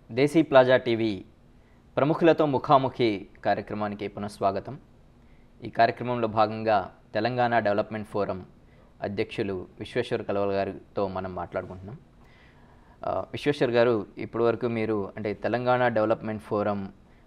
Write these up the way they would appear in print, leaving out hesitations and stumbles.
దేశీ plaza TV ప్రముఖులతో ముఖాముఖి కార్యక్రమానికి పునఃస్వాగతం. ఈ కార్యక్రమంలో భాగంగా తెలంగాణ డెవలప్మెంట్ ఫోరం అధ్యక్షులు విశ్వేశ్వర్ కలవల్ గారితో మనం మాట్లాడుకుంటున్నాం. విశ్వేశ్వర్ గారు, ఇప్పటివరకు మీరు తెలంగాణ డెవలప్మెంట్ ఫోరం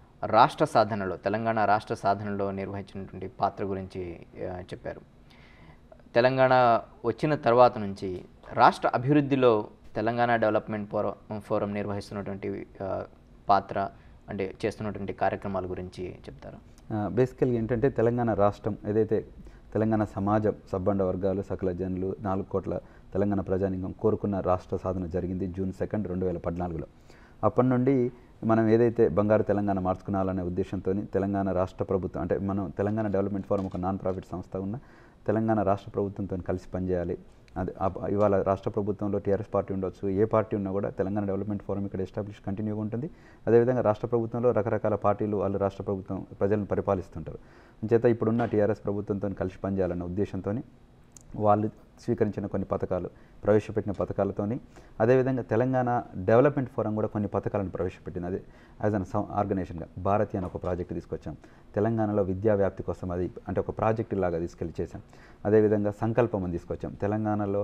తెలంగాణ రాష్ట్ర సాధనలో నిర్వహించినటువంటి పాత్ర గురించి చెప్పారు. తెలంగాణ వచ్చిన తర్వాత నుంచి రాష్ట్ర అభివృద్ధిలో తెలంగాణ డెవలప్మెంట్ ఫోరం నిర్వహిస్తున్నటువంటి పాత్ర చేస్తున్నటువంటి కార్యక్రమాల గురించి చెప్తారా? బేసికల్గా ఏంటంటే తెలంగాణ రాష్ట్రం ఏదైతే తెలంగాణ సమాజం సబ్బండ వర్గాలు సకల జనులు 4 కోట్ల తెలంగాణ ప్రజానీకం కోరుకున్న రాష్ట్ర సాధన జరిగింది జూన్ 2, 2014లో. అప్పటి నుండి మనం ఏదైతే బంగారు తెలంగాణ మార్చుకున్నాలనే ఉద్దేశంతో తెలంగాణ రాష్ట్ర ప్రభుత్వం మనం తెలంగాణ డెవలప్మెంట్ ఫోరం ఒక నాన్ ప్రాఫిట్ సంస్థ ఉన్న తెలంగాణ రాష్ట్ర ప్రభుత్వంతో కలిసి పనిచేయాలి. అది ఇవాళ రాష్ట్ర ప్రభుత్వంలో టీఆర్ఎస్ పార్టీ ఉండొచ్చు, ఏ పార్టీ ఉన్నా కూడా తెలంగాణ డెవలప్మెంట్ ఫోరం ఇక్కడ ఎస్టాబ్లిష్ కంటిన్యూగా ఉంటుంది. అదేవిధంగా రాష్ట్ర ప్రభుత్వంలో రకరకాల పార్టీలు వాళ్ళు రాష్ట్ర ప్రభుత్వం ప్రజలను పరిపాలిస్తుంటారు. అంచేత ఇప్పుడున్న టీఆర్ఎస్ ప్రభుత్వంతో కలిసి పనిచేయాలన్న ఉద్దేశంతో వాళ్ళు స్వీకరించిన కొన్ని పథకాలు, ప్రవేశపెట్టిన పథకాలతోని అదేవిధంగా తెలంగాణ డెవలప్మెంట్ ఫోరం కూడా కొన్ని పథకాలను ప్రవేశపెట్టింది. అదే యాజ్ అన్ ఆర్గనైజేషన్గా భారతి అని ఒక ప్రాజెక్టు తీసుకొచ్చాం. తెలంగాణలో విద్యా వ్యాప్తి కోసం అది ఒక ప్రాజెక్టు లాగా తీసుకెళ్ళి చేశాం. అదేవిధంగా సంకల్పం అని తీసుకొచ్చాం. తెలంగాణలో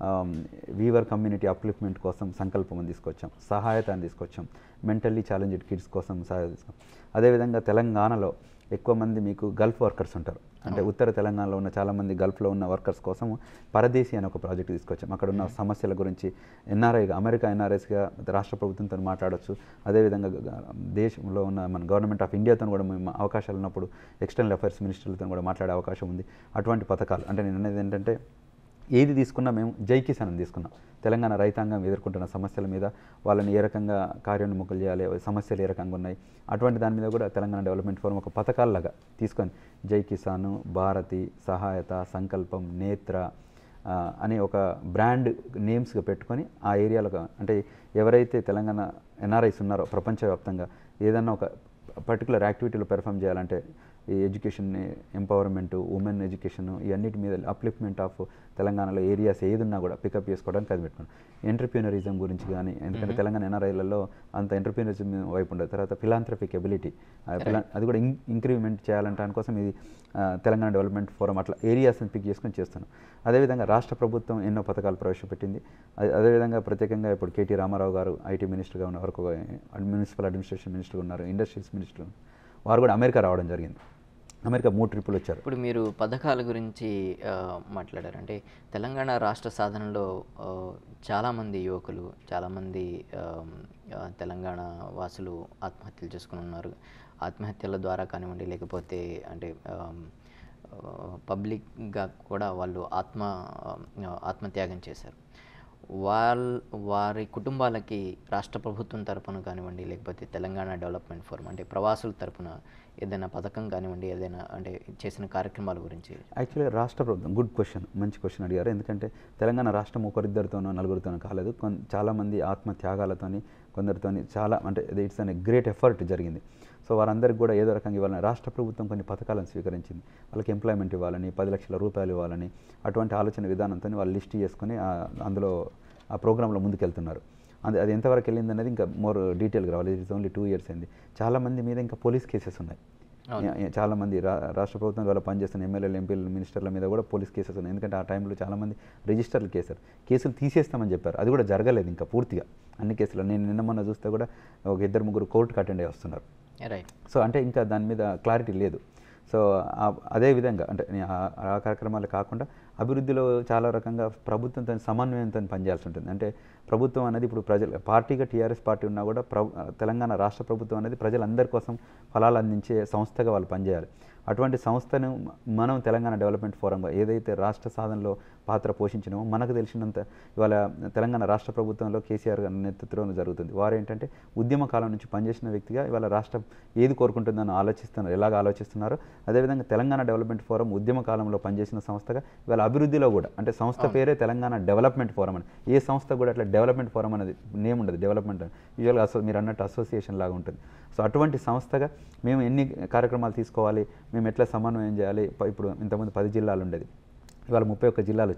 వీవర్ కమ్యూనిటీ అప్లిఫ్ట్మెంట్ కోసం సంకల్పం అని తీసుకొచ్చాం. సహాయత అని తీసుకొచ్చాం. మెంటల్లీ ఛాలెంజ్డ్ కిడ్స్ కోసం సహాయత తీసుకొచ్చాం. అదేవిధంగా తెలంగాణలో ఎక్కువ మంది మీకు గల్ఫ్ వర్కర్స్ ఉంటారు. ఉత్తర తెలంగాణలో ఉన్న చాలామంది గల్ఫ్లో ఉన్న వర్కర్స్ కోసం పరదేశీ అని ఒక ప్రాజెక్ట్ తీసుకొచ్చాం. అక్కడ ఉన్న సమస్యల గురించి అమెరికా ఎన్ఆర్ఐస్గా రాష్ట్ర ప్రభుత్వంతో మాట్లాడవచ్చు. అదేవిధంగా దేశంలో ఉన్న మన గవర్నమెంట్ ఆఫ్ ఇండియాతో కూడా మేము అవకాశాలు ఉన్నప్పుడు ఎక్స్టర్నల్ అఫైర్స్ మినిస్టర్లతో కూడా మాట్లాడే అవకాశం ఉంది. అటువంటి పథకాలు నేను అనేది ఏంటంటే ఏది తీసుకున్నా మేము జై కిసాన్ అని తీసుకున్నాం. తెలంగాణ రైతాంగం ఎదుర్కొంటున్న సమస్యల మీద వాళ్ళని ఏ రకంగా కార్యోన్ముఖులు చేయాలి, సమస్యలు ఏ రకంగా ఉన్నాయి, అటువంటి దాని మీద కూడా తెలంగాణ డెవలప్మెంట్ ఫోరం ఒక పథకాలలాగా తీసుకొని జై కిసాను, భారతి, సహాయత, సంకల్పం, నేత్ర అనే ఒక బ్రాండ్ నేమ్స్గా పెట్టుకొని ఆ ఏరియాలో ఎవరైతే తెలంగాణ ఎన్ఆర్ఐస్ ఉన్నారో ప్రపంచవ్యాప్తంగా ఏదన్నా ఒక పర్టికులర్ యాక్టివిటీలో పెర్ఫామ్ చేయాలంటే ఈ ఎడ్యుకేషన్, ఎంపవర్మెంట్, ఉమెన్ ఎడ్యుకేషన్, ఇవన్నిటి మీద అప్లిఫ్ట్మెంట్ ఆఫ్ తెలంగాణలో ఏరియాస్ ఏదున్నా కూడా పికప్ చేసుకోవడానికి అది పెట్టుకున్నాం. ఎంటర్ప్రీనరిజం గురించి కానీ, ఎందుకంటే తెలంగాణ ఎన్ఆర్ఐలలో అంత ఎంటర్ప్రీనరిజం వైపు ఉండదు. తర్వాత ఫిలాంథ్రఫిక్ ఎబిలిటీ అది కూడా ఇంక్రిమెంట్ చేయాలంటే దానికోసం ఇది తెలంగాణ డెవలప్మెంట్ ఫోరం అట్లా ఏరియాస్ని పిక్ చేసుకొని చేస్తున్నాం. అదేవిధంగా రాష్ట్ర ప్రభుత్వం ఎన్నో పథకాలు ప్రవేశపెట్టింది. అదేవిధంగా ప్రత్యేకంగా ఇప్పుడు కేటీ రామారావు గారు ఐటీ మినిస్టర్గా ఉన్న వరకు మున్సిపల్ అడ్మినిస్ట్రేషన్ మినిస్టర్గా ఉన్నారు, ఇండస్ట్రీస్ మినిస్టర్, వారు కూడా అమెరికా రావడం జరిగింది. అమెరికా 3 ట్రిప్పులు వచ్చారు. ఇప్పుడు మీరు పథకాల గురించి మాట్లాడారు. తెలంగాణ రాష్ట్ర సాధనలో చాలామంది యువకులు, చాలామంది తెలంగాణ వాసులు ఆత్మహత్యలు చేసుకుని ఉన్నారు. ఆత్మహత్యల ద్వారా కానివ్వండి, లేకపోతే పబ్లిక్గా కూడా వాళ్ళు ఆత్మత్యాగం చేశారు. వారి కుటుంబాలకి రాష్ట్ర ప్రభుత్వం తరపున కానివ్వండి, లేకపోతే తెలంగాణ డెవలప్మెంట్ ఫోరం ప్రవాసుల తరపున ఏదైనా పథకం కానివ్వండి, ఏదైనా చేసిన కార్యక్రమాల గురించి? యాక్చువల్గా రాష్ట్ర ప్రభుత్వం గుడ్ క్వశ్చన్, మంచి క్వశ్చన్ అడిగారు. ఎందుకంటే తెలంగాణ రాష్ట్రం ఒకరిద్దరితోనో నలుగురితోనో కాలేదు. చాలామంది ఆత్మత్యాగాలతోని, కొందరితోని చాలా ఇట్స్ అన్ గ్రేట్ ఎఫర్ట్ జరిగింది. సో వారందరికీ కూడా ఏదో రకంగా ఇవ్వాలని రాష్ట్ర ప్రభుత్వం కొన్ని పథకాలను స్వీకరించింది. వాళ్ళకి ఎంప్లాయ్మెంట్ ఇవ్వాలని, 10 లక్షల రూపాయలు ఇవ్వాలని, అటువంటి ఆలోచన విధానంతో వాళ్ళు లిస్ట్ చేసుకుని అందులో ఆ ప్రోగ్రాంలో ముందుకెళ్తున్నారు. అది ఎంతవరకు వెళ్ళింది అనేది ఇంకా మోర్ డీటెయిల్గా రావాలి. ఇట్స్ ఓన్లీ 2 years అయింది. చాలామంది మీద ఇంకా పోలీస్ కేసెస్ ఉన్నాయి. చాలామంది రాష్ట్ర ప్రభుత్వం వాళ్ళ పనిచేస్తున్న ఎమ్మెల్యేలు, ఎంపీలు, మినిస్టర్ల మీద కూడా పోలీస్ కేసెస్ ఉన్నాయి. ఎందుకంటే ఆ టైంలో చాలామంది రిజిస్టర్లు కేసులు తీసేస్తామని చెప్పారు. అది కూడా జరగలేదు ఇంకా పూర్తిగా అన్ని కేసులు. నేను నిన్న మొన్న చూస్తే కూడా ఒక 2-3 కోర్టుకు అటెండ్ అయ్యి వస్తున్నారు. సో ఇంకా దాని మీద క్లారిటీ లేదు. సో అదేవిధంగా ఆ కార్యక్రమాలు కాకుండా అభివృద్ధిలో చాలా రకంగా ప్రభుత్వంతో సమన్వయంతో పనిచేయాల్సి ఉంటుంది. ప్రభుత్వం అనేది ఇప్పుడు పార్టీగా టీఆర్ఎస్ పార్టీ ఉన్నా కూడా తెలంగాణ రాష్ట్ర ప్రభుత్వం అనేది ప్రజలందరి కోసం ఫలాలు అందించే సంస్థగా వాళ్ళు పనిచేయాలి. అటువంటి సంస్థను మనం తెలంగాణ డెవలప్మెంట్ ఫోరంగా ఏదైతే రాష్ట్ర సాధనలో పాత్ర పోషించినామో మనకు తెలిసినంత ఇవాళ తెలంగాణ రాష్ట్ర ప్రభుత్వంలో కేసీఆర్ గారి నేతృత్వంలో జరుగుతుంది. వారు ఏంటంటే ఉద్యమ కాలం నుంచి పనిచేసిన వ్యక్తిగా ఇవాళ రాష్ట్రం ఏది కోరుకుంటుందని ఎలాగ ఆలోచిస్తున్నారో అదేవిధంగా తెలంగాణ డెవలప్మెంట్ ఫోరం ఉద్యమ కాలంలో పనిచేసిన సంస్థగా ఇవాళ అభివృద్ధిలో కూడా సంస్థ పేరే తెలంగాణ డెవలప్మెంట్ ఫోరం అని. ఏ సంస్థ కూడా అట్లా డెవలప్మెంట్ ఫోరం అనేది నేమ్ ఉండదు. డెవలప్మెంట్ అని యూజువల్గా మీరు అన్నట్టు అసోసియేషన్ లాగా ఉంటుంది. సో అటువంటి సంస్థగా మేము ఎన్ని కార్యక్రమాలు తీసుకోవాలి, మేము ఎట్లా సమన్వయం చేయాలి. ఇప్పుడు ఇంతకుముందు 10 జిల్లాలు ఉండేది, ఇవాళ 31 జిల్లాలు వచ్చాయి.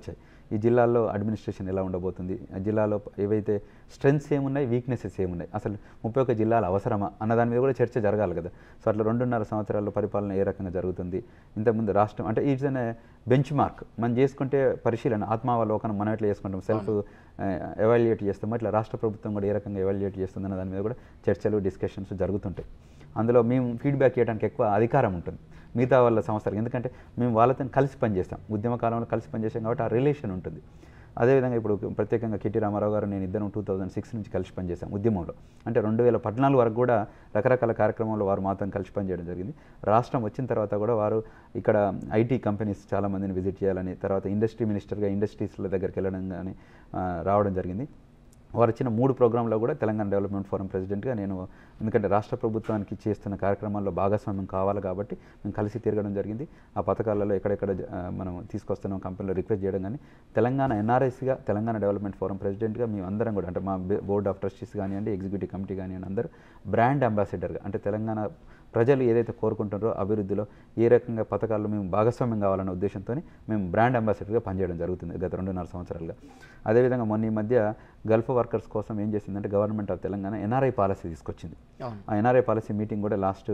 ఈ జిల్లాల్లో అడ్మినిస్ట్రేషన్ ఎలా ఉండబోతుంది, ఆ జిల్లాలో ఏవైతే స్ట్రెంగ్స్ ఏమున్నాయి, వీక్నెసెస్ ఏమున్నాయి, అసలు 31 జిల్లాలు అవసరమా అన్న దాని మీద కూడా చర్చ జరగాలి కదా. సో అట్లా 2.5 సంవత్సరాల్లో పరిపాలన ఏ రకంగా జరుగుతుంది, ఇంతకుముందు రాష్ట్రం అంటే ఈజ్ అనే బెంచ్ మార్క్ మనం చేసుకుంటే పరిశీలన ఆత్మావలోకనం మనం ఎట్లా చేసుకుంటాం, సెల్ఫ్ ఎవాల్యుయేట్ చేస్తాం, ఇట్లా రాష్ట్ర ప్రభుత్వం కూడా ఏ రకంగా ఎవాల్యుయేట్ చేస్తుందన్న దాని మీద కూడా చర్చలు డిస్కషన్స్ జరుగుతుంటాయి. అందులో మేము ఫీడ్బ్యాక్ చేయడానికి ఎక్కువ అధికారం ఉంటుంది మిగతా వాళ్ళ సంస్థలు, ఎందుకంటే మేము వాళ్ళతో కలిసి పనిచేస్తాం, ఉద్యమ కాలంలో కలిసి పనిచేస్తాం కాబట్టి ఆ రిలేషన్ ఉంటుంది. అదేవిధంగా ఇప్పుడు ప్రత్యేకంగా కెటి రామారావు గారు నేను ఇద్దరం 2006 నుంచి కలిసి పనిచేశాం ఉద్యమంలో. అంటే 2014 వరకు కూడా రకరకాల కార్యక్రమాల్లో వారు మాతో కలిసి పనిచేయడం జరిగింది. రాష్ట్రం వచ్చిన తర్వాత కూడా వారు ఇక్కడ ఐటీ కంపెనీస్ చాలామందిని విజిట్ చేయాలని, తర్వాత ఇండస్ట్రీ మినిస్టర్గా ఇండస్ట్రీస్ల దగ్గరికి వెళ్ళడం కానీ రావడం జరిగింది. వారు వచ్చిన 3 ప్రోగ్రాంలో కూడా తెలంగాణ డెవలప్మెంట్ ఫోరం ప్రెసిడెంట్గా నేను, ఎందుకంటే రాష్ట్ర ప్రభుత్వానికి చేస్తున్న కార్యక్రమాల్లో భాగస్వామ్యం కావాలి కాబట్టి మేము కలిసి తిరగడం జరిగింది. ఆ పథకాలలో ఎక్కడెక్కడ మనం తీసుకొస్తున్నాం కంపెనీలో రిక్వెస్ట్ చేయడం కానీ, తెలంగాణ ఎన్ఆర్ఐస్గా తెలంగాణ డెవలప్మెంట్ ఫోరం ప్రెసిడెంట్గా మేము అందరం కూడా, అంటే మా బోర్డ్ ఆఫ్ ట్రస్టీస్ కానివ్వండి, ఎగ్జిక్యూటివ్ కమిటీ కానివ్వండి, అందరూ బ్రాండ్ అంబాసిడర్గా, అంటే తెలంగాణ ప్రజలు ఏదైతే కోరుకుంటారో అభివృద్ధిలో ఏ రకంగా పథకాల్లో మేము భాగస్వామ్యం కావాలన్న ఉద్దేశంతో మేము బ్రాండ్ అంబాసిడర్గా పనిచేయడం జరుగుతుంది గత 2.5 సంవత్సరాలుగా. అదేవిధంగా మొన్న ఈ మధ్య గల్ఫ్ వర్కర్స్ కోసం ఏం చేసిందంటే government of Telangana NRI policy తీసుకొచ్చింది. ఆ ఎన్ఆర్ఐ పాలసీ మీటింగ్ కూడా లాస్ట్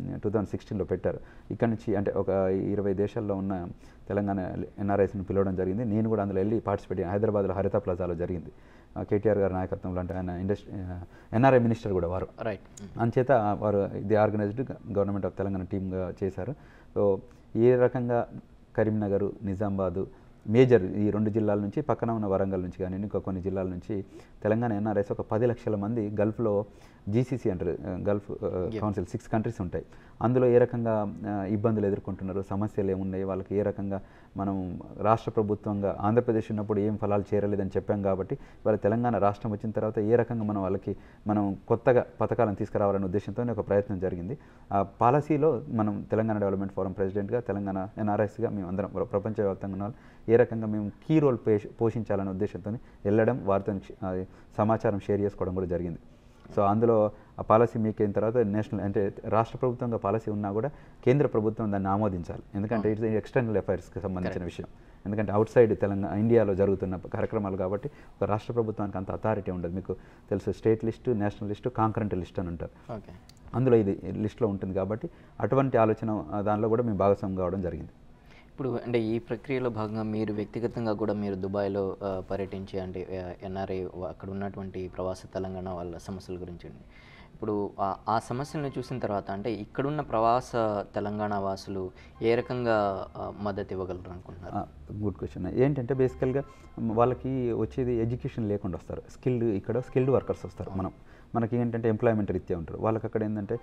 2016లో పెట్టారు. ఇక్కడ నుంచి అంటే ఒక 20 దేశాల్లో ఉన్న తెలంగాణ ఎన్ఆర్ఐస్ని పిలవడం జరిగింది. నేను కూడా అందులో వెళ్ళి పార్టిసిపేట్ హైదరాబాద్లో హరిత ప్లాజాలో జరిగింది. కేటీఆర్ గారి నాయకత్వంలో, అంటే ఆయన ఎన్ఆర్ఐ మినిస్టర్ కూడా వారు, అంచేత వారు ఇది ఆర్గనైజ్డ్ గవర్నమెంట్ ఆఫ్ తెలంగాణ టీమ్గా చేశారు. సో ఏ రకంగా కరీంనగర్, నిజామాబాదు మేజర్ ఈ 2 జిల్లాల నుంచి, పక్కన ఉన్న వరంగల్ నుంచి కానీ ఇంకా కొన్ని జిల్లాల నుంచి తెలంగాణ ఎన్ఆర్ఐస్ ఒక 10 లక్షల మంది గల్ఫ్లో జీసీసీ అంటారు, గల్ఫ్ కౌన్సిల్ 6 కంట్రీస్ ఉంటాయి. అందులో ఏ రకంగా ఇబ్బందులు ఎదుర్కొంటున్నారు, సమస్యలు ఏమున్నాయి, వాళ్ళకి ఏ రకంగా మనం రాష్ట్ర ప్రభుత్వంగా ఆంధ్రప్రదేశ్ ఉన్నప్పుడు ఏం ఫలాలు చేరలేదని చెప్పాం కాబట్టి వాళ్ళ తెలంగాణ రాష్ట్రం వచ్చిన తర్వాత ఏ రకంగా మనం కొత్తగా పథకాలను తీసుకురావాలనే ఉద్దేశంతో ఒక ప్రయత్నం జరిగింది. ఆ పాలసీలో మనం తెలంగాణ డెవలప్మెంట్ ఫోరం ప్రెసిడెంట్గా, తెలంగాణ ఎన్ఆర్ఐస్గా మేము అందరం ప్రపంచవ్యాప్తంగా ఉన్న ఏ రకంగా మేము కీ రోల్ పోషించాలనే ఉద్దేశంతో వెళ్ళడం, వారితో సమాచారం షేర్ చేసుకోవడం కూడా జరిగింది. సో అందులో ఆ పాలసీ మీకు అయిన తర్వాత నేషనల్, అంటే రాష్ట్ర ప్రభుత్వంగా పాలసీ ఉన్నా కూడా కేంద్ర ప్రభుత్వం దాన్ని ఆమోదించాలి, ఎందుకంటే ఇట్స్ ఎక్స్టర్నల్ అఫైర్స్కి సంబంధించిన విషయం, ఎందుకంటే అవుట్ సైడ్ తెలంగాణ ఇండియాలో జరుగుతున్న కార్యక్రమాలు కాబట్టి ఒక రాష్ట్ర ప్రభుత్వానికి అంత అథారిటీ ఉండదు. మీకు తెలుసు state list, national list, concurrent list అని ఉంటారు, అందులో ఇది లిస్టులో ఉంటుంది కాబట్టి అటువంటి ఆలోచన దానిలో కూడా మేము భాగస్వామ్యం కావడం జరిగింది. ఇప్పుడు అంటే ఈ ప్రక్రియలో భాగంగా మీరు వ్యక్తిగతంగా కూడా మీరు దుబాయ్లో పర్యటించి, అంటే ఎన్ఆర్ఐ అక్కడ ఉన్నటువంటి ప్రవాస తెలంగాణ వాళ్ళ సమస్యల గురించి, ఇప్పుడు ఆ సమస్యలను చూసిన తర్వాత అంటే ఇక్కడున్న ప్రవాస తెలంగాణ వాసులు ఏ రకంగా మద్దతు ఇవ్వగలరు అనుకుంటున్నారు? Good question. ఏంటంటే బేసికల్గా వాళ్ళకి వచ్చేది ఎడ్యుకేషన్ లేకుండా వస్తారు, ఇక్కడ స్కిల్డ్ వర్కర్స్ వస్తారు. మనకి ఏంటంటే ఎంప్లాయ్మెంట్ రీత్యా ఉంటారు. వాళ్ళకి అక్కడ ఏంటంటే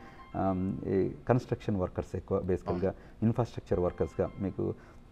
ఈ కన్స్ట్రక్షన్ వర్కర్స్ ఎక్కువ, బేసికల్గా ఇన్ఫ్రాస్ట్రక్చర్ వర్కర్స్గా మీకు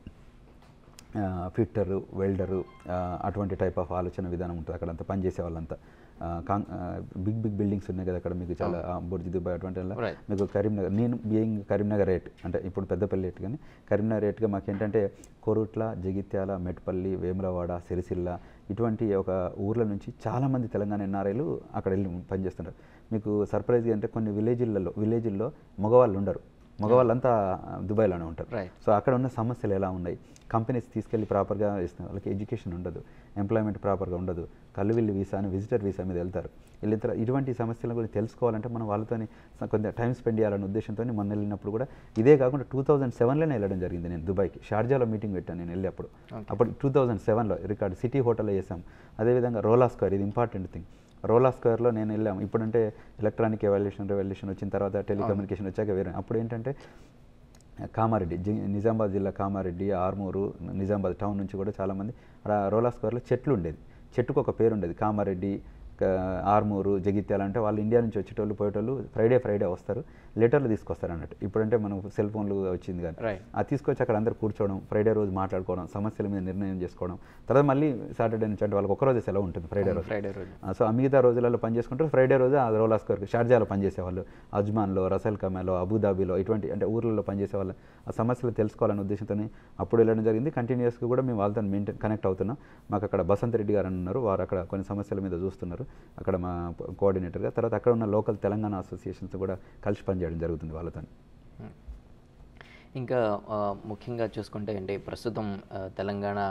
ఫిట్టరు, వెల్డరు, అటువంటి టైప్ ఆఫ్ ఆలోచన విధానం ఉంటుంది అక్కడంతా పనిచేసే వాళ్ళంతా. బిగ్ బిల్డింగ్స్ ఉన్నాయి కదా అక్కడ, మీకు చాలా బుర్జ్ దుబాయ్ అటువంటి మీకు కరీంనగర్, నేను బీయింగ్ కరీంనగర్ రేట్, అంటే ఇప్పుడు పెద్దపల్లి రేట్, కానీ కరీంనగర్ రేట్గా మాకు ఏంటంటే కోరుట్ల, జగిత్యాల, మెట్పల్లి, వేములవాడ, సిరిసిల్ల ఇటువంటి ఒక ఊర్ల నుంచి చాలామంది తెలంగాణ ఎన్ఆర్ఐలు అక్కడ వెళ్ళి పనిచేస్తుంటారు. మీకు సర్ప్రైజ్గా అంటే కొన్ని విలేజ్ల్లో మగవాళ్ళు ఉండరు, మగవాళ్ళంతా దుబాయ్లోనే ఉంటారు. సో అక్కడ ఉన్న సమస్యలు ఎలా ఉన్నాయి, కంపెనీస్ తీసుకెళ్ళి ప్రాపర్గా ఇస్తున్నారు, వాళ్ళకి ఎడ్యుకేషన్ ఉండదు, ఎంప్లాయ్మెంట్ ప్రాపర్గా ఉండదు, కల్లువిల్లి వీసా అని విజిటర్ వీసా మీద వెళ్తారు. వెళ్ళిన ఇటువంటి సమస్యల గురించి తెలుసుకోవాలంటే మనం వాళ్ళతో కొంత టైం స్పెండ్ చేయాలనే ఉద్దేశంతో మొన్న వెళ్ళినప్పుడు కూడా ఇదే కాకుండా 2007లోనే వెళ్ళడం జరిగింది. నేను దుబాయ్కి షార్జాలో మీటింగ్ పెట్టాను నేను వెళ్ళేప్పుడు. అప్పుడు 2007లో రికార్డ్ సిటీ హోటల్లో చేసాం. అదేవిధంగా రోలా స్క్వేర్, ఇది ఇంపార్టెంట్ థింగ్, రోలా స్క్వేర్లో నేను వెళ్ళాము. ఇప్పుడంటే ఎలక్ట్రానిక్ రెవల్యూషన్ వచ్చిన తర్వాత టెలికమ్యూనికేషన్ వచ్చాక వేరే. అప్పుడు ఏంటంటే కామారెడ్డి, నిజామాబాద్ జిల్లా కామారెడ్డి, ఆర్మూరు, నిజామాబాద్ టౌన్ నుంచి కూడా చాలామంది రోలా స్క్వేర్లో చెట్లు ఉండేది, చెట్టుకు ఒక పేరు ఉండేది, కామారెడ్డి, ఆర్మూరు, జగిత్యాల. అంటే వాళ్ళు ఇండియా నుంచి వచ్చేటోళ్ళు పోయేటోళ్ళు ఫ్రైడే వస్తారు, లెటర్లు తీసుకొస్తారు అన్నట్టు. ఇప్పుడంటే మనం సెల్ ఫోన్లు వచ్చింది కానీ అది తీసుకొచ్చి అక్కడ అందరు కూర్చోవడం, ఫ్రైడే రోజు మాట్లాడుకోవడం, సమస్యల మీద నిర్ణయం చేసుకోవడం. తర్వాత మళ్ళీ సాటర్డే నుంచి అంటే వాళ్ళకి ఒకరోజు సెలవు ఉంటుంది ఫ్రైడే రోజు. సో ఆ మిగతా రోజులలో పని చేసుకుంటారు. ఫ్రైడే రోజు ఆ రోలా స్క్వేర్కి షార్జాలో పనిచేసేవాళ్ళు, అజ్మాన్లో, రసల్ ఖైమాలో, అబుదాబిలో ఇటువంటి అంటే ఊర్లలో పనిచేసేవాళ్ళు ఆ సమస్యలు తెలుసుకోవాలనే ఉద్దేశంతో అప్పుడు వెళ్ళడం జరిగింది. కంటిన్యూస్గా కూడా మేము వాళ్ళతో కనెక్ట్ అవుతున్నాం. మాకు అక్కడ బసంత్ రెడ్డి గారు ఉన్నారు, వారు అక్కడ కొన్ని సమస్యల మీద చూస్తున్నారు, అక్కడ మా కోఆర్డినేటర్గా. తర్వాత అక్కడ ఉన్న లోకల్ తెలంగాణ అసోసియేషన్స్ కూడా కలిసి పనిచేయడం జరుగుతుంది వాళ్ళతో. ఇంకా ముఖ్యంగా చూసుకుంటే అంటే ప్రస్తుతం తెలంగాణ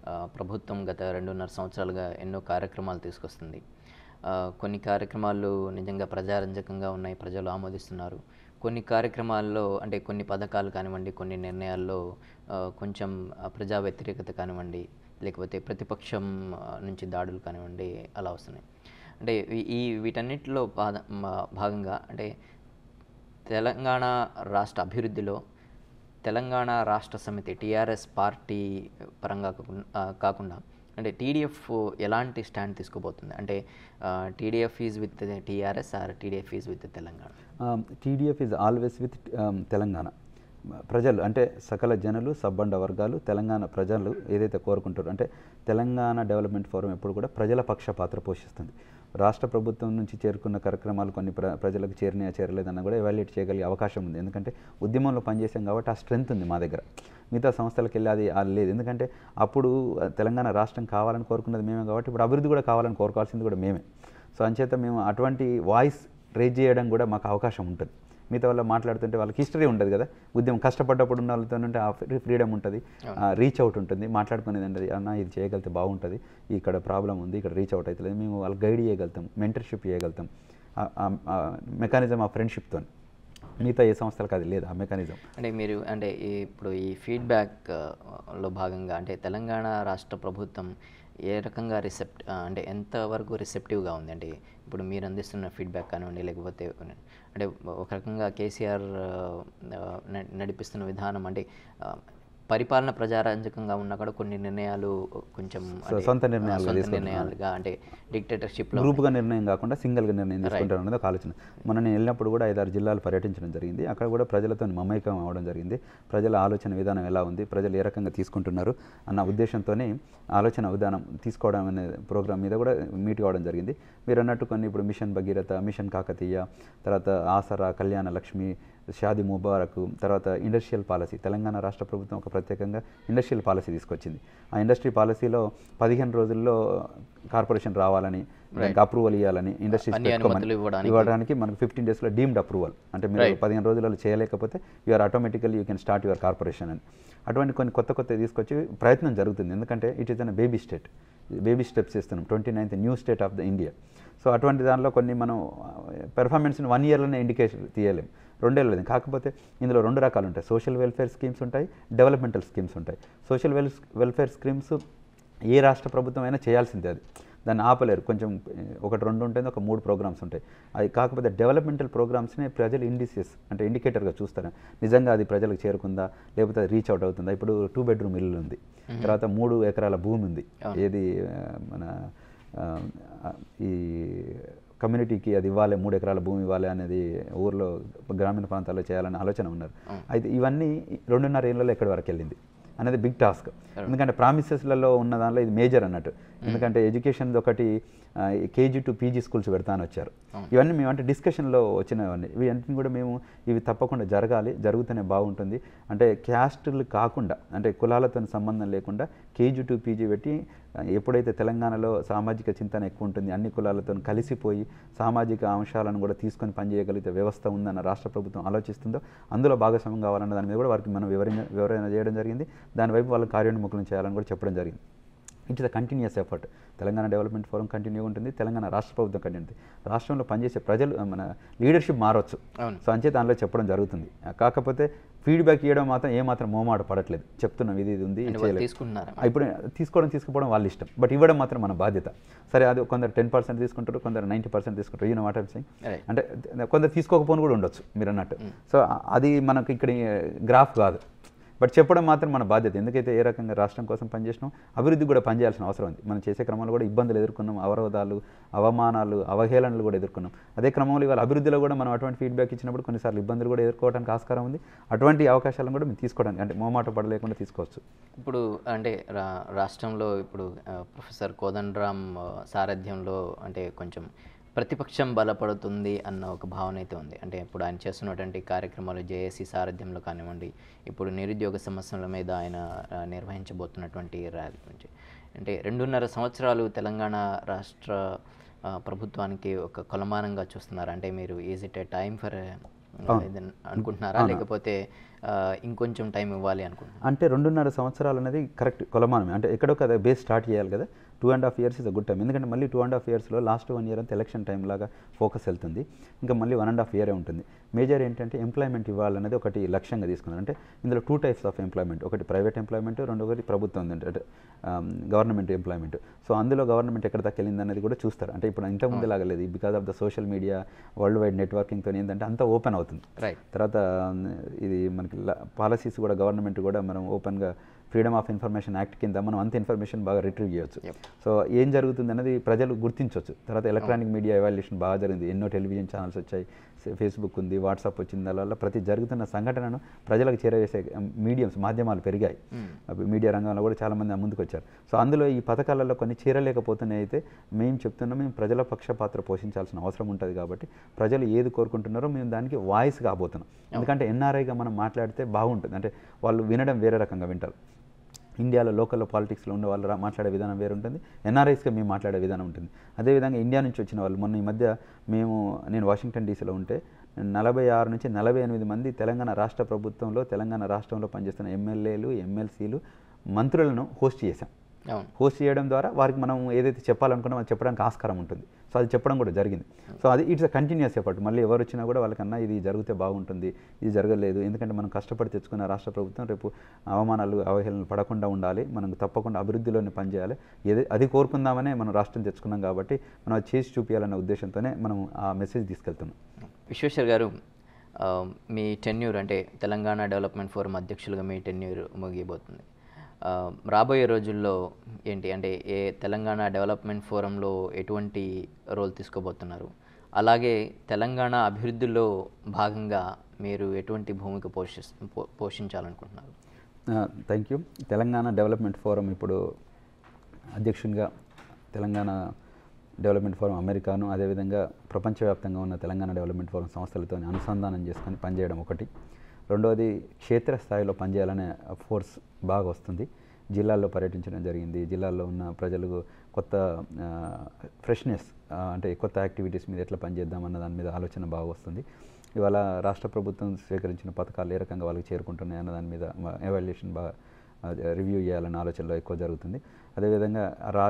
ప్రభుత్వం గత 2.5 సంవత్సరాలుగా ఎన్నో కార్యక్రమాలు తీసుకొస్తుంది. కొన్ని కార్యక్రమాలు నిజంగా ప్రజారంజకంగా ఉన్నాయి, ప్రజలు ఆమోదిస్తున్నారు. కొన్ని కార్యక్రమాల్లో అంటే కొన్ని పథకాలు కానివ్వండి, కొన్ని నిర్ణయాల్లో కొంచెం ప్రజా వ్యతిరేకత కానివ్వండి, లేకపోతే ప్రతిపక్షం నుంచి దాడులు కానివ్వండి అలా వస్తున్నాయి. అంటే వీటన్నిటిలో భాగంగా అంటే తెలంగాణ రాష్ట్ర అభివృద్ధిలో తెలంగాణ రాష్ట్ర సమితి టీఆర్ఎస్ పార్టీ పరంగా కాకుండా అంటే టీడీఎఫ్ ఎలాంటి స్టాండ్ తీసుకోబోతుంది? అంటే TDF is with TRS or TDF is with Telangana? TDF is always with Telangana. ప్రజలు అంటే సకల జనులు, సబ్బండ వర్గాలు, తెలంగాణ ప్రజలు ఏదైతే కోరుకుంటారో అంటే తెలంగాణ డెవలప్మెంట్ ఫోరం ఎప్పుడు కూడా ప్రజల పక్ష పాత్ర పోషిస్తుంది. రాష్ట్ర ప్రభుత్వం నుంచి చేరుకున్న కార్యక్రమాలు కొన్ని ప్రజలకు చేరలేదన్నా కూడా ఎవాల్యుయేట్ చేయగలిగే అవకాశం ఉంది. ఎందుకంటే ఉద్యమంలో పనిచేసాం కాబట్టి ఆ స్ట్రెంత్ ఉంది మా దగ్గర. మిగతా సంస్థలకు వెళ్ళి అది లేదు. ఎందుకంటే అప్పుడు తెలంగాణ రాష్ట్రం కావాలని కోరుకున్నది మేమే కాబట్టి ఇప్పుడు అభివృద్ధి కూడా కావాలని కోరుకోవాల్సింది కూడా మేమే. సో అంచేత మేము అటువంటి వాయిస్ రేజ్ చేయడం కూడా మాకు అవకాశం ఉంటుంది. మిగతా వాళ్ళు మాట్లాడుతుంటే వాళ్ళకి హిస్టరీ ఉంటుంది కదా, ఉద్యమం కష్టపడ్డప్పుడు ఉన్న వాళ్ళతో ఉంటే ఆ ఫ్రీడమ్ ఉంటుంది, రీచ్ అవుట్ ఉంటుంది, మాట్లాడుకునేది ఉంటుంది. అన్న ఇది చేయగలిగితే బాగుంటుంది, ఇక్కడ ప్రాబ్లం ఉంది, ఇక్కడ రీచ్ అవుట్ అవుతుంది, మేము వాళ్ళకి గైడ్ చేయగలుగుతాం, మెంటర్షిప్ చేయగలుగుతాం. మెకానిజం ఆ ఫ్రెండ్షిప్తో మిగతా ఏ సంస్థలకు అది లేదు ఆ మెకానిజం. అంటే మీరు అంటే ఇప్పుడు ఈ ఫీడ్బ్యాక్లో భాగంగా అంటే తెలంగాణ రాష్ట్ర ప్రభుత్వం ఏ రకంగా అంటే ఎంతవరకు రిసెప్టివ్గా ఉంది? అంటే ఇప్పుడు మీరు అందిస్తున్న ఫీడ్బ్యాక్ కానివ్వండి, లేకపోతే అంటే ఒక రకంగా కేసీఆర్ నడిపిస్తున్న విధానం అంటే పరిపాలన ప్రజారంజకంగా ఉన్నా కూడా కొన్ని నిర్ణయాలు కొంచెం సొంత నిర్ణయాలుగా అంటే డిక్టేటర్షిప్లో గ్రూప్గా నిర్ణయం కాకుండా సింగిల్గా నిర్ణయం తీసుకుంటారు అనేది ఒక ఆలోచన. మనం నేను వెళ్ళినప్పుడు కూడా 5-6 జిల్లాలు పర్యటించడం జరిగింది. అక్కడ కూడా ప్రజలతో మమైకం అవ్వడం జరిగింది. ప్రజల ఆలోచన విధానం ఎలా ఉంది, ప్రజలు ఏ రకంగా తీసుకుంటున్నారు అన్న ఉద్దేశంతోనే ఆలోచన విధానం తీసుకోవడం అనే ప్రోగ్రామ్ మీద కూడా మీట్ కావడం జరిగింది. మీరు అన్నట్టు కొన్ని ఇప్పుడు మిషన్ భగీరథ, మిషన్ కాకతీయ, తర్వాత ఆసరా, కళ్యాణ లక్ష్మి, షాది ముబారక్, తర్వాత ఇండస్ట్రియల్ పాలసీ. తెలంగాణ రాష్ట్ర ప్రభుత్వం ఒక ప్రత్యేకంగా ఇండస్ట్రియల్ పాలసీ తీసుకొచ్చింది. ఆ ఇండస్ట్రీ పాలసీలో 15 రోజుల్లో కార్పొరేషన్ రావాలని, దానికి అప్రూవల్ ఇవ్వాలని, ఇండస్ట్రీస్ ఇవ్వడానికి మనకు 15 డేస్లో డీమ్డ్ అప్రూవల్. అంటే మీరు 15 రోజులలో చేయలేకపోతే you are automatically you can start your corporation అని. అటువంటి కొన్ని కొత్త తీసుకొచ్చి ప్రయత్నం జరుగుతుంది. ఎందుకంటే it is an baby state, baby steps ఇస్తున్నాం. 29th new state of the India. So అటువంటి దానిలో కొన్ని మనం పెర్ఫార్మెన్స్ని 1 ఇయర్లోనే ఇండికేషన్ తీయలేము, 2 ఏళ్ళు లేదు. కాకపోతే ఇందులో 2 రకాలు ఉంటాయి. సోషల్ వెల్ఫేర్ స్కీమ్స్ ఉంటాయి, డెవలప్మెంటల్ స్కీమ్స్ ఉంటాయి. సోషల్ వెల్ఫేర్ స్కీమ్స్ ఏ రాష్ట్ర ప్రభుత్వం అయినా చేయాల్సిందే, అది దాన్ని ఆపలేరు. కొంచెం 1-2 ఉంటుంది, ఒక 3 ప్రోగ్రామ్స్ ఉంటాయి. అది కాకపోతే డెవలప్మెంటల్ ప్రోగ్రామ్స్ని ప్రజలు అంటే ఇండికేటర్గా చూస్తారు. నిజంగా అది ప్రజలకు చేరుకుందా, లేకపోతే అది రీచ్ అవుట్ అవుతుందా. ఇప్పుడు 2 బెడ్రూమ్ ఇల్లు ఉంది, తర్వాత 3 ఎకరాల భూమి ఉంది, ఏది మన ఈ కమ్యూనిటీకి అది ఇవ్వాలి, 3 ఎకరాల భూమి ఇవ్వాలి అనేది ఊర్లో గ్రామీణ ప్రాంతాల్లో చేయాలని ఆలోచన ఉన్నారు. అయితే ఇవన్నీ 2.5 ఏళ్ళలో ఎక్కడి వరకు వెళ్ళింది అనేది బిగ్ టాస్క్. ఎందుకంటే ప్రామిసెస్లలో ఉన్న దానిలో ఇది మేజర్ అన్నట్టు. ఎందుకంటే ఎడ్యుకేషన్ ఒకటి KG to PG స్కూల్స్ పెడతాను వచ్చారు. ఇవన్నీ మేము అంటే డిస్కషన్లో వచ్చినవన్నీ. ఇవన్నీ కూడా మేము ఇవి తప్పకుండా జరుగుతూనే బాగుంటుంది. అంటే క్యాస్టులు కాకుండా, అంటే కులాలతో సంబంధం లేకుండా KG to PG పెట్టి ఎప్పుడైతే తెలంగాణలో సామాజిక చింతన ఎక్కువ ఉంటుంది, అన్ని కులాలతో కలిసిపోయి సామాజిక అంశాలను కూడా తీసుకొని పనిచేయగలిగితే వ్యవస్థ ఉందన్న రాష్ట్ర ప్రభుత్వం ఆలోచిస్తుందో అందులో భాగస్వామ్యం కావాలన్న దాని మీద కూడా వారికి మనం వివరణ చేయడం జరిగింది. దానివైపు వాళ్ళని కార్యోన్ముఖులను చేయాలని కూడా చెప్పడం జరిగింది. It is a continuous effort. Telangana development forum continue ఉంటుంది, తెలంగాణ రాష్ట్ర ప్రభుత్వం కంటిన్యూ ఉంటుంది. రాష్ట్రంలో పనిచేసే ప్రజలు మన లీడర్షిప్ మారవచ్చు. సో అంచే దానిలో చెప్పడం జరుగుతుంది. కాకపోతే ఫీడ్బ్యాక్ ఇవ్వడం మాత్రం ఏమాత్రం మోమాట పడట్లేదు. చెప్తున్నాం ఇది ఉంది, ఇప్పుడు తీసుకుపోవడం వాళ్ళ ఇష్టం, బట్ ఇవ్వడం మాత్రం మన బాధ్యత. సరే, అది కొందరు 10% తీసుకుంటారు, కొందరు 90% తీసుకుంటారు. ఈయన మాట అంటే కొందరు తీసుకోకపోను కూడా ఉండొచ్చు మీరు అన్నట్టు. సో అది మనకు ఇక్కడ గ్రాఫ్ కాదు, బట్ చెప్పడం మాత్రం మన బాధ్యత. ఎందుకైతే ఏ రకంగా రాష్ట్రం కోసం పనిచేసినాం, అభివృద్ధి కూడా పనిచేయాల్సిన అవసరం ఉంది. మనం చేసే క్రమంలో కూడా ఇబ్బందులు ఎదుర్కొన్నాం, అవరోధాలు, అవమానాలు, అవహేళనలు కూడా ఎదుర్కొన్నాం. అదే క్రమంలో ఇవాళ అభివృద్ధిలో కూడా మనం అటువంటి ఫీడ్బ్యాక్ ఇచ్చినప్పుడు కొన్నిసార్లు ఇబ్బందులు కూడా ఎదుర్కోవడానికి ఆస్కారం ఉంది. అటువంటి అవకాశాలను కూడా మేము తీసుకోవడానికి అంటే మోమాట పడలేకుండా తీసుకోవచ్చు. ఇప్పుడు అంటే రాష్ట్రంలో ఇప్పుడు ప్రొఫెసర్ కోదండరామ్ సారథ్యంలో అంటే కొంచెం ప్రతిపక్షం బలపడుతుంది అన్న ఒక భావన అయితే ఉంది. అంటే ఇప్పుడు ఆయన చేస్తున్నటువంటి కార్యక్రమాలు జేఏసీ సారథ్యంలో కానివ్వండి, ఇప్పుడు నిరుద్యోగ సమస్యల మీద ఆయన నిర్వహించబోతున్నటువంటి ర్యాలీ నుంచి అంటే 2.5 సంవత్సరాలు తెలంగాణ రాష్ట్ర ప్రభుత్వానికి ఒక కొలమానంగా చూస్తున్నారు. అంటే మీరు is it a time for అనుకుంటున్నారా, లేకపోతే ఇంకొంచెం టైం ఇవ్వాలి అనుకుంటున్నారా? అంటే 2.5 సంవత్సరాలు అనేది కరెక్ట్ కొలమానమే. అంటే ఎక్కడో కదా బేస్ స్టార్ట్ చేయాలి కదా. 2.5 years is a good time. ఎందుకంటే మళ్ళీ 2.5 yearsలో లాస్ట్ 1 year అంతా ఎలక్షన్ టైం లాగా ఫోకస్ వెళ్తుంది. ఇంకా మళ్ళీ 1.5 year ఉంటుంది. మేజర్ ఏంటంటే ఎంప్లాయ్మెంట్ ఇవ్వాలనేది ఒకటి లక్ష్యంగా తీసుకున్నారు. అంటే ఇందులో 2 types ఆఫ్ ఎంప్లాయ్మెంట్, ఒకటి ప్రైవేట్ ఎంప్లాయ్మెంట్, రెండోది ప్రభుత్వం అంటే గవర్నమెంట్ ఎంప్లాయ్మెంట్. సో అందులో గవర్నమెంట్ ఎక్కడ దాకా వెళ్ళింది అనేది కూడా చూస్తారు. అంటే ఇప్పుడు ఇంతకుముందు లాగా లేదు, because of the social media world wide నెట్వర్కింగ్తో ఏంటంటే అంతా ఓపెన్ అవుతుంది. తర్వాత ఇది మనకి పాలసీస్ కూడా గవర్నమెంట్ కూడా మనం ఓపెన్గా ఫ్రీడమ్ ఆఫ్ ఇన్ఫర్మేషన్ యాక్ట్ కింద మనం అంత ఇన్ఫర్మేషన్ బాగా రిట్రీవ్ చేయొచ్చు. సో ఏం జరుగుతుంది అనేది ప్రజలు గుర్తించవచ్చు. తర్వాత ఎలక్ట్రానిక్ మీడియా ఎవాల్యుయేషన్ బాగా జరిగింది. ఎన్నో టెలివిజన్ ఛానల్స్ వచ్చాయి, ఫేస్బుక్ ఉంది, వాట్సాప్ వచ్చింది. దానివల్ల ప్రతి జరుగుతున్న సంఘటనను ప్రజలకు చేరవేసే మీడియంస్, మాధ్యమాలు పెరిగాయి. మీడియా రంగంలో కూడా చాలామంది ముందుకు వచ్చారు. సో అందులో ఈ పథకాలలో కొన్ని చేరలేకపోతున్నాయి. అయితే మేము చెప్తున్నాం, మేము ప్రజల పక్షపాత్ర పోషించాల్సిన అవసరం ఉంటుంది. కాబట్టి ప్రజలు ఏది కోరుకుంటున్నారో మేము దానికి వాయిస్ కాబోతున్నాం. ఎందుకంటే ఎన్ఆర్ఐగా మనం మాట్లాడితే బాగుంటుంది. అంటే వాళ్ళు వినడం వేరే రకంగా వింటారు. ఇండియాలో లోకల్లో పాలిటిక్స్లో ఉన్న వాళ్ళు మాట్లాడే విధానం వేరు ఉంటుంది, ఎన్ఆర్ఐస్గా మేము మాట్లాడే విధానం ఉంటుంది. అదేవిధంగా ఇండియా నుంచి వచ్చిన వాళ్ళు మొన్న ఈ మధ్య నేను వాషింగ్టన్ డీసీలో ఉంటే 46 నుంచి 48 మంది తెలంగాణ రాష్ట్ర ప్రభుత్వంలో తెలంగాణ రాష్ట్రంలో పనిచేస్తున్న ఎమ్మెల్యేలు, ఎమ్మెల్సీలు, మంత్రులను హోస్ట్ చేశాం. హోస్ట్ చేయడం ద్వారా వారికి మనం ఏదైతే చెప్పాలనుకున్నామో అది చెప్పడానికి ఆస్కారం ఉంటుంది. సో అది చెప్పడం కూడా జరిగింది. సో అది ఇట్స్ అ కంటిన్యూస్ ఎఫర్ట్. మళ్ళీ ఎవరు వచ్చినా కూడా వాళ్ళకన్నా ఇది జరిగితే బాగుంటుంది, ఇది జరగలేదు, ఎందుకంటే మనం కష్టపడి తెచ్చుకున్న రాష్ట్ర ప్రభుత్వం రేపు అవమానాలు అవహేళనలు పడకుండా ఉండాలి, మనం తప్పకుండా అభివృద్ధిలోనే పనిచేయాలి, అది కోరుకుందామనే మనం రాష్ట్రం తెచ్చుకున్నాం. కాబట్టి మనం అది చేసి చూపించాలన్న ఉద్దేశంతోనే మనం ఆ మెసేజ్ తీసుకెళ్తున్నాం. విశ్వేశ్వర్ గారు, మీ టెన్యూర్ అంటే తెలంగాణ డెవలప్మెంట్ ఫోరం అధ్యక్షులుగా మీ టెన్యూర్ ముగియబోతుంది. రాబోయే రోజుల్లో ఏంటి అంటే తెలంగాణ డెవలప్మెంట్ ఫోరంలో ఎటువంటి రోల్ తీసుకోబోతున్నారు, అలాగే తెలంగాణ అభివృద్ధిలో భాగంగా మీరు ఎటువంటి భూమిక పోషించాలనుకుంటున్నారు? Thank you. Telangana development forum ఇప్పుడు అధ్యక్షునిగా తెలంగాణ డెవలప్మెంట్ ఫోరం అమెరికాను, అదేవిధంగా ప్రపంచవ్యాప్తంగా ఉన్న తెలంగాణ డెవలప్మెంట్ ఫోరం సంస్థలతో అనుసంధానం చేసుకొని పనిచేయడం ఒకటి. రెండవది క్షేత్రస్థాయిలో పనిచేయాలనే ఫోర్స్ బాగా వస్తుంది. జిల్లాల్లో పర్యటించడం జరిగింది. జిల్లాల్లో ఉన్న ప్రజలకు కొత్త ఫ్రెష్నెస్, అంటే కొత్త యాక్టివిటీస్ మీద ఎట్లా పనిచేద్దాం అన్న దాని మీద ఆలోచన బాగా వస్తుంది. ఇవాళ రాష్ట్ర ప్రభుత్వం స్వీకరించిన పథకాలు ఏ రకంగా వాళ్ళకి చేరుకుంటున్నాయి అన్న దాని మీద ఎవాల్యుయేషన్ బాగా రివ్యూ చేయాలన్న ఆలోచనలో ఎక్కువ జరుగుతుంది. అదేవిధంగా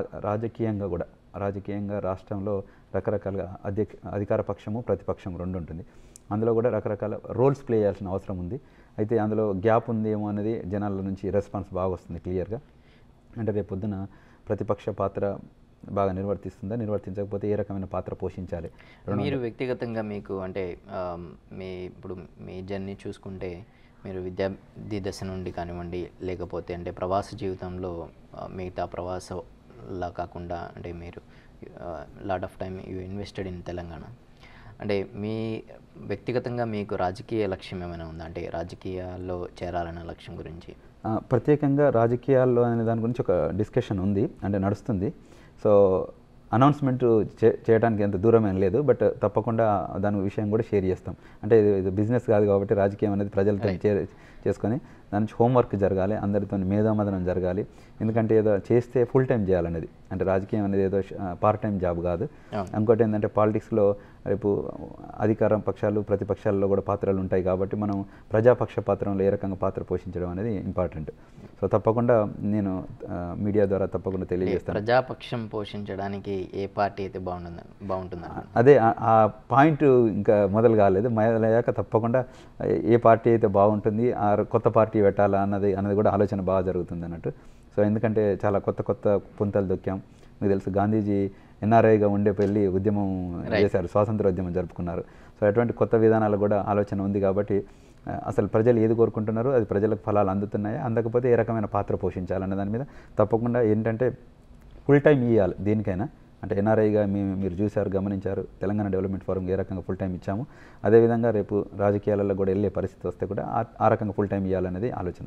రాజకీయంగా రాష్ట్రంలో రకరకాలుగా అధికార పక్షము, ప్రతిపక్షం రెండు ఉంటుంది. అందులో కూడా రకరకాల రోల్స్ ప్లే చేయాల్సిన అవసరం ఉంది. అయితే అందులో గ్యాప్ ఉందేమో అనేది జనాల నుంచి రెస్పాన్స్ బాగా వస్తుంది క్లియర్గా. అంటే రేపు పొద్దున ప్రతిపక్ష పాత్ర బాగా నిర్వర్తించకపోతే ఏ రకమైన పాత్ర పోషించాలి? మీరు వ్యక్తిగతంగా మీకు అంటే ఇప్పుడు మీ జర్నీ చూసుకుంటే మీరు విద్యార్థి దశ నుండి కానివ్వండి, లేకపోతే అంటే ప్రవాస జీవితంలో మిగతా ప్రవాసలా కాకుండా అంటే మీరు lot of time you invested in Telangana. అంటే మీ వ్యక్తిగతంగా మీకు రాజకీయ లక్ష్యం ఏమైనా ఉందా? అంటే రాజకీయాల్లో చేరాలన్న లక్ష్యం గురించి ప్రత్యేకంగా రాజకీయాల్లో అనే దాని గురించి ఒక డిస్కషన్ ఉంది, అంటే నడుస్తుంది. సో అనౌన్స్మెంట్ చేయడానికి ఎంత దూరం ఏం లేదు, బట్ తప్పకుండా దాని విషయం కూడా షేర్ చేస్తాం. అంటే ఇది బిజినెస్ కాదు కాబట్టి రాజకీయం అనేది ప్రజలతో చేసుకొని దాని నుంచి హోంవర్క్ జరగాలి, అందరితో మేధామదనం జరగాలి. ఎందుకంటే ఏదో చేస్తే ఫుల్ టైం చేయాలనేది, అంటే రాజకీయం అనేది ఏదో పార్ట్ టైం జాబ్ కాదు. ఇంకోటి ఏంటంటే పాలిటిక్స్లో రేపు అధికార పక్షాలు, ప్రతిపక్షాల్లో కూడా పాత్రలు ఉంటాయి. కాబట్టి మనం ప్రజాపక్ష పాత్రలో ఏ రకంగా పాత్ర పోషించడం అనేది ఇంపార్టెంట్. సో తప్పకుండా నేను మీడియా ద్వారా తప్పకుండా తెలియజేస్తాను. ప్రజాపక్షం పోషించడానికి ఏ పార్టీ అయితే బాగుంటుంది? అదే ఆ పాయింట్ ఇంకా మొదలు కాలేదు. మొదలయ్యాక తప్పకుండా ఏ పార్టీ అయితే బాగుంటుంది, ఆ కొత్త పార్టీ పెట్టాలా అన్నది కూడా ఆలోచన బాగా జరుగుతుంది అన్నట్టు. సో ఎందుకంటే చాలా కొత్త పుంతలు దొక్కాం. మీకు తెలుసు, గాంధీజీ ఎన్ఆర్ఐగా ఉండే పెళ్ళి ఉద్యమం చేశారు, స్వాతంత్ర ఉద్యమం జరుపుకున్నారు. సో అటువంటి కొత్త విధానాలు కూడా ఆలోచన ఉంది. కాబట్టి అసలు ప్రజలు ఏది కోరుకుంటున్నారో అది ప్రజలకు ఫలాలు అందుతున్నాయా, అందకపోతే ఏ రకమైన పాత్ర పోషించాలన్న దాని మీద తప్పకుండా ఏంటంటే ఫుల్ టైం ఇవ్వాలి దేనికైనా. అంటే ఎన్ఆర్ఐగా మీరు చూశారు, గమనించారు, తెలంగాణ డెవలప్మెంట్ ఫోరం ఏ రకంగా ఫుల్ టైం ఇచ్చాము. అదేవిధంగా రేపు రాజకీయాలలో కూడా వెళ్ళే పరిస్థితి వస్తే కూడా ఆ రకంగా ఫుల్ టైం ఇవ్వాలనేది ఆలోచన.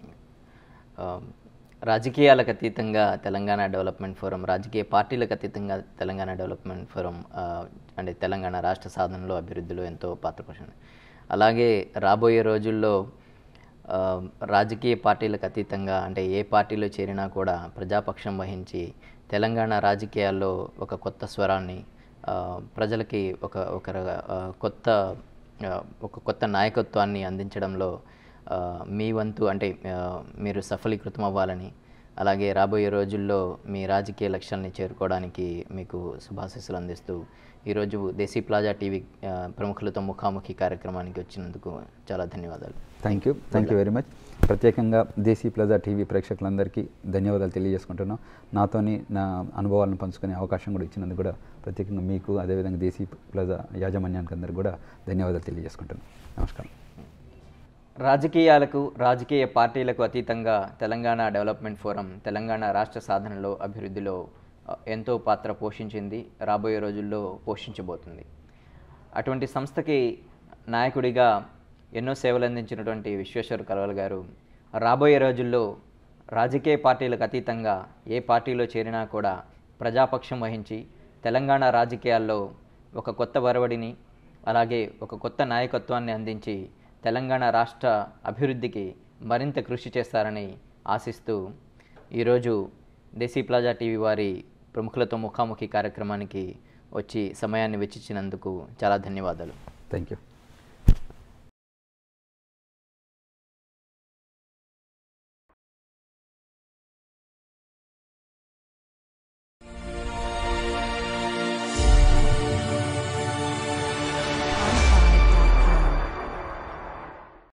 రాజకీయాలకు అతీతంగా తెలంగాణ డెవలప్మెంట్ ఫోరం, రాజకీయ పార్టీలకు అతీతంగా తెలంగాణ డెవలప్మెంట్ ఫోరం అంటే తెలంగాణ రాష్ట్ర సాధనలో, అభివృద్ధిలో ఎంతో పాత్ర పోషించింది. అలాగే రాబోయే రోజుల్లో రాజకీయ పార్టీలకు అతీతంగా అంటే ఏ పార్టీలో చేరినా కూడా ప్రజాపక్షం వహించి తెలంగాణ రాజకీయాల్లో ఒక కొత్త స్వరాన్ని ప్రజలకి ఒక కొత్త ఒక కొత్త నాయకత్వాన్ని అందించడంలో మీ వంతు అంటే మీరు సఫలీకృతం అవ్వాలని, అలాగే రాబోయే రోజుల్లో మీ రాజకీయ లక్ష్యాన్ని చేరుకోవడానికి మీకు శుభాశీస్సులు అందిస్తూ ఈరోజు దేశీ ప్లాజా టీవీ ప్రముఖులతో ముఖాముఖి కార్యక్రమానికి వచ్చినందుకు చాలా ధన్యవాదాలు. Thank you very much. ప్రత్యేకంగా దేశీ ప్లాజా టీవీ ప్రేక్షకులందరికీ ధన్యవాదాలు తెలియజేసుకుంటున్నాం. నాతోని నా అనుభవాలను పంచుకునే అవకాశం కూడా ఇచ్చినందుకు కూడా ప్రత్యేకంగా మీకు, అదేవిధంగా దేశీ ప్లాజా యాజమాన్యానికి అందరికీ కూడా ధన్యవాదాలు తెలియజేసుకుంటున్నాం. నమస్కారం. రాజకీయాలకు, రాజకీయ పార్టీలకు అతీతంగా తెలంగాణ డెవలప్మెంట్ ఫోరం తెలంగాణ రాష్ట్ర సాధనలో, అభివృద్ధిలో ఎంతో పాత్ర పోషించింది, రాబోయే రోజుల్లో పోషించబోతుంది. అటువంటి సంస్థకి నాయకుడిగా ఎన్నో సేవలు అందించినటువంటి విశ్వేశ్వర్ కలవల్ గారు రాబోయే రోజుల్లో రాజకీయ పార్టీలకు అతీతంగా ఏ పార్టీలో చేరినా కూడా ప్రజాపక్షం వహించి తెలంగాణ రాజకీయాల్లో ఒక కొత్త వరవడిని, అలాగే ఒక కొత్త నాయకత్వాన్ని అందించి తెలంగాణ రాష్ట్ర అభివృద్ధికి మరింత కృషి చేస్తారని ఆశిస్తూ ఈరోజు దేశీ ప్లాజా టీవీ వారి ప్రముఖులతో ముఖాముఖి కార్యక్రమానికి వచ్చి సమయాన్ని వెచ్చించినందుకు చాలా ధన్యవాదాలు. Thank you.